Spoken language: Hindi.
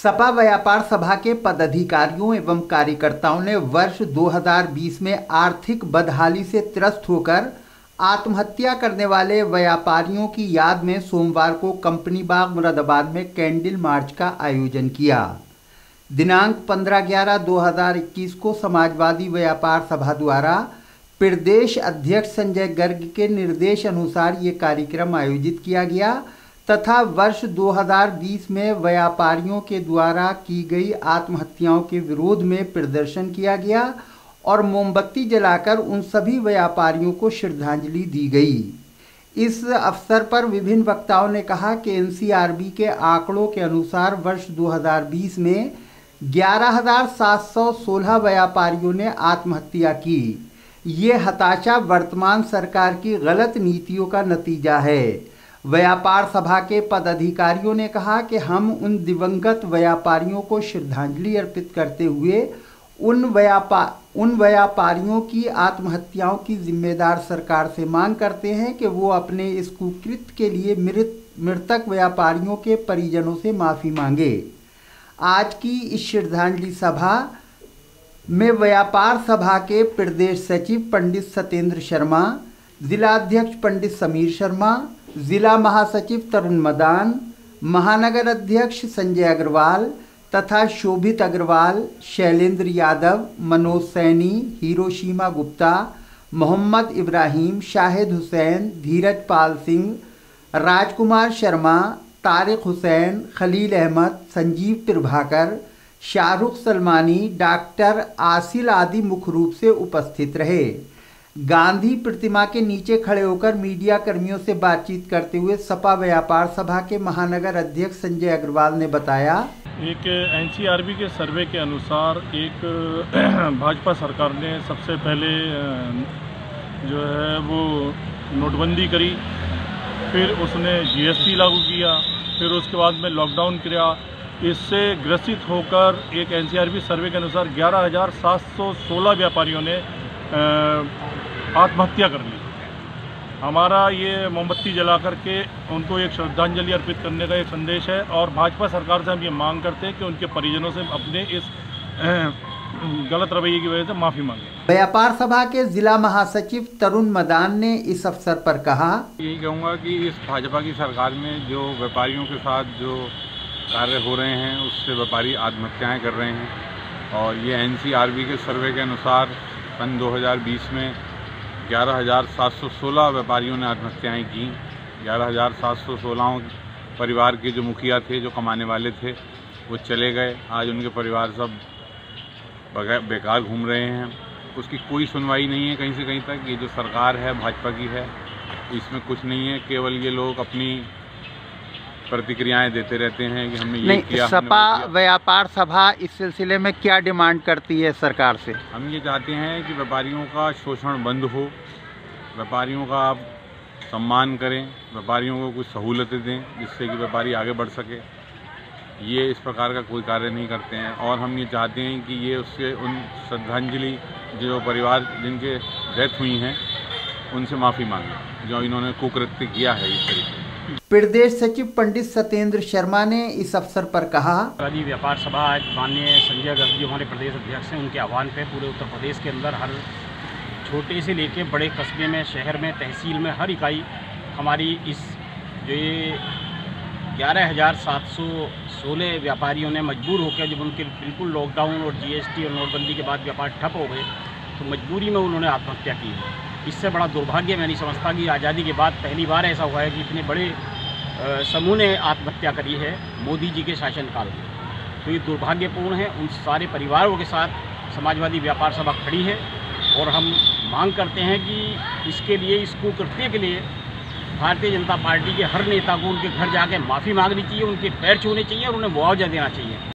सपा व्यापार सभा के पदाधिकारियों एवं कार्यकर्ताओं ने वर्ष 2020 में आर्थिक बदहाली से त्रस्त होकर आत्महत्या करने वाले व्यापारियों की याद में सोमवार को कंपनी बाग मुरादाबाद में कैंडल मार्च का आयोजन किया। दिनांक 15/11/2021 को समाजवादी व्यापार सभा द्वारा प्रदेश अध्यक्ष संजय गर्ग के निर्देश अनुसार ये कार्यक्रम आयोजित किया गया तथा वर्ष 2020 में व्यापारियों के द्वारा की गई आत्महत्याओं के विरोध में प्रदर्शन किया गया और मोमबत्ती जलाकर उन सभी व्यापारियों को श्रद्धांजलि दी गई। इस अवसर पर विभिन्न वक्ताओं ने कहा कि एनसीआरबी के आंकड़ों के अनुसार वर्ष 2020 में 11,716 व्यापारियों ने आत्महत्या की। ये हताशा वर्तमान सरकार की गलत नीतियों का नतीजा है। व्यापार सभा के पदाधिकारियों ने कहा कि हम उन दिवंगत व्यापारियों को श्रद्धांजलि अर्पित करते हुए उन व्यापारियों की आत्महत्याओं की जिम्मेदार सरकार से मांग करते हैं कि वो अपने इस कुकृत्य के लिए मृतक व्यापारियों के परिजनों से माफ़ी मांगे। आज की इस श्रद्धांजलि सभा में व्यापार सभा के प्रदेश सचिव पंडित सत्येंद्र शर्मा, जिलाध्यक्ष पंडित समीर शर्मा, जिला महासचिव तरुण मदान, महानगर अध्यक्ष संजय अग्रवाल तथा शोभित अग्रवाल, शैलेंद्र यादव, मनोज सैनी, हिरोशिमा गुप्ता, मोहम्मद इब्राहिम, शाहिद हुसैन, धीरज पाल सिंह, राजकुमार शर्मा, तारिक हुसैन, खलील अहमद, संजीव प्रभाकर, शाहरुख सलमानी, डॉक्टर आसिल आदि मुख्य रूप से उपस्थित रहे। गांधी प्रतिमा के नीचे खड़े होकर मीडिया कर्मियों से बातचीत करते हुए सपा व्यापार सभा के महानगर अध्यक्ष संजय अग्रवाल ने बताया, एक एनसीआरबी के सर्वे के अनुसार एक भाजपा सरकार ने सबसे पहले जो है वो नोटबंदी करी, फिर उसने जीएसटी लागू किया, फिर उसके बाद में लॉकडाउन किया। इससे ग्रसित होकर एक एनसीआरबी सर्वे के अनुसार 11,716 व्यापारियों ने आत्महत्या कर ली। हमारा ये मोमबत्ती जला करके उनको एक श्रद्धांजलि अर्पित करने का एक संदेश है और भाजपा सरकार से हम ये मांग करते हैं कि उनके परिजनों से अपने इस गलत रवैये की वजह से माफ़ी मांगे। व्यापार सभा के जिला महासचिव तरुण मदान ने इस अवसर पर कहा, यही कहूँगा कि इस भाजपा की सरकार में जो व्यापारियों के साथ जो कार्य हो रहे हैं उससे व्यापारी आत्महत्याएँ कर रहे हैं और ये एनसीआरबी के सर्वे के अनुसार सन 2020 में 11,716 व्यापारियों ने आत्महत्याएँ की। 11,716 परिवार के जो मुखिया थे, जो कमाने वाले थे, वो चले गए। आज उनके परिवार सब बेकार घूम रहे हैं। उसकी कोई सुनवाई नहीं है कहीं से कहीं तक। ये जो सरकार है भाजपा की है, इसमें कुछ नहीं है। केवल ये लोग अपनी प्रतिक्रियाएं देते रहते हैं कि हमने ये किया। सपा व्यापार सभा इस सिलसिले में क्या डिमांड करती है सरकार से? हम ये चाहते हैं कि व्यापारियों का शोषण बंद हो, व्यापारियों का आप सम्मान करें, व्यापारियों को कुछ सहूलतें दें जिससे कि व्यापारी आगे बढ़ सके। ये इस प्रकार का कोई कार्य नहीं करते हैं और हम ये चाहते हैं कि ये उससे उन श्रद्धांजलि जो परिवार जिनके डेथ हुई हैं उनसे माफ़ी मांगे जो इन्होंने कुकृत्य किया है। इस तरीके प्रदेश सचिव पंडित सत्येंद्र शर्मा ने इस अवसर पर कहा, व्यापार सभा आज माननीय संजय गर्ग जो हमारे प्रदेश अध्यक्ष हैं, उनके आह्वान पे पूरे उत्तर प्रदेश के अंदर हर छोटे से लेके बड़े कस्बे में, शहर में, तहसील में हर इकाई हमारी इस जो ये 11,716 व्यापारियों ने मजबूर होकर जब उनके बिल्कुल लॉकडाउन और जीएसटी और नोटबंदी के बाद व्यापार ठप हो गए तो मजबूरी में उन्होंने आत्महत्या की है। इससे बड़ा दुर्भाग्य मैं नहीं समझता कि आज़ादी के बाद पहली बार ऐसा हुआ है कि इतने बड़े समूह ने आत्महत्या करी है मोदी जी के शासनकाल में। तो ये दुर्भाग्यपूर्ण है। उन सारे परिवारों के साथ समाजवादी व्यापार सभा खड़ी है और हम मांग करते हैं कि इसके लिए, इस कुकृत्य के लिए भारतीय जनता पार्टी के हर नेता को उनके घर जाके माफ़ी मांगनी चाहिए, उनके पैर छूने चाहिए और उन्हें मुआवजा देना चाहिए।